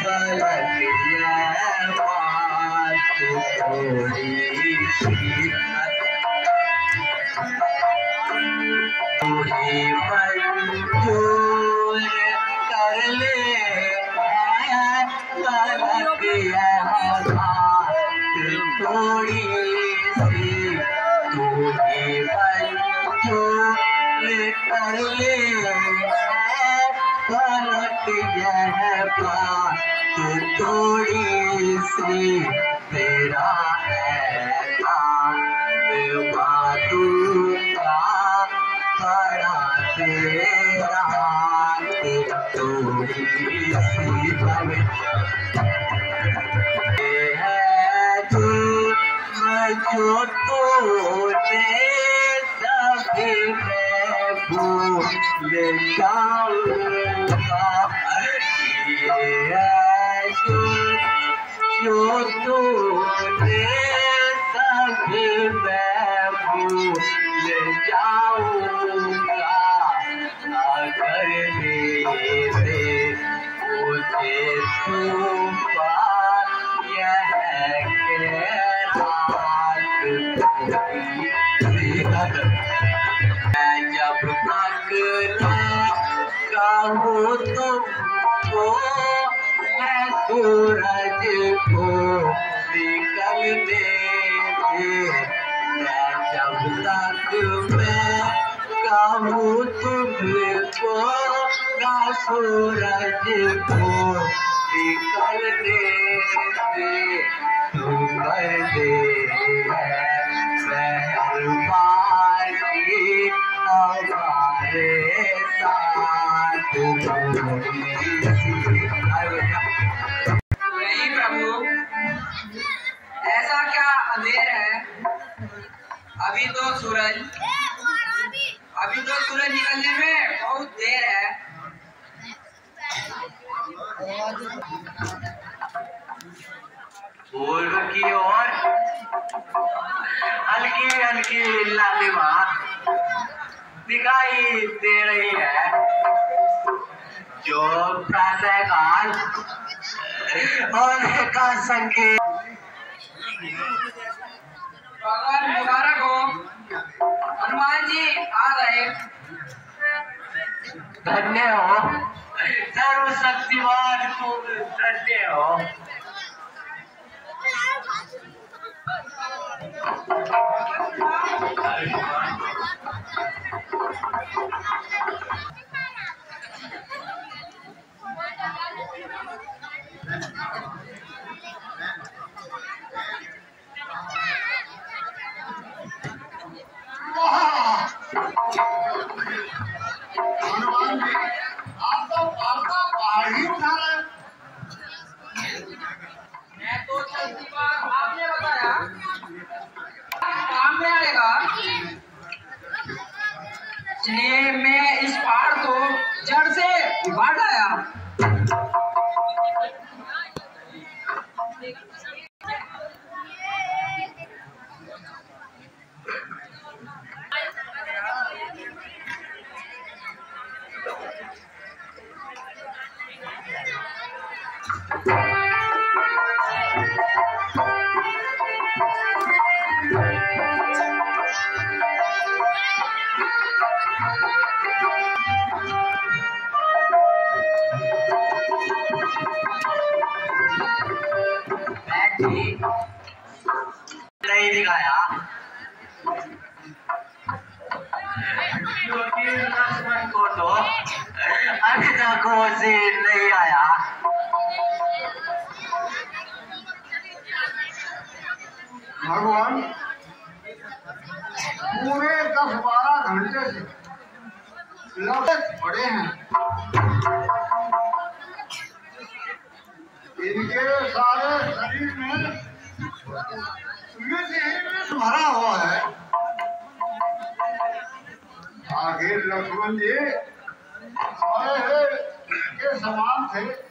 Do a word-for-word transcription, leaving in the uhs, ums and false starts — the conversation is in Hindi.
पलक यह बात थोड़ी सी थोड़ी मंजूर कर ले पलक यह बात थोड़ी सी थोड़ी मंजूर कर ले पलक यह बात थोड़ी सी तेरा है बहादुर का बड़ा तेरा थोड़ी सी है जो तूने सभी मैं भूल जाऊंगा ये है जो तूने सभी मैं भूल जाऊंगा अगर मेरे मुझे तूफान यह जब तक कहूँ तुमको मैं सूरज को निकलने दे जब तक मैं कहूँ तुमको मैं सूरज को निकलने दे तू कर दे हमारे साथ नहीं प्रभु, ऐसा क्या अंधेर है? अभी तो सूरज अभी तो सूरज निकलने में बहुत देर है। पूर्व की ओर हल्की हल्की लालिमा दिखाई दे रही है जो प्रातः काल होने का संकेत। भगवान मुबारक हो, हनुमान जी आ गए। धन्य हो सर्वशक्तिमान तुम, धन्य हो। हनुमान जी आप तो आपका पहाड़ ही उठा रहे। मैं तो चलती बार आपने बताया काम में आएगा, इसलिए मैं इस पहाड़ को जड़ से उखाड़ लाया। नहीं दिखाया लक्ष्मण को तो अभी तक वो सीन नहीं आया। भगवान पूरे दस बारह घंटे से लगे पड़े हैं, इनके सारे शरीर में विष ही विष भरा हुआ है। आखिर लक्ष्मण जी हमारे के समान थे,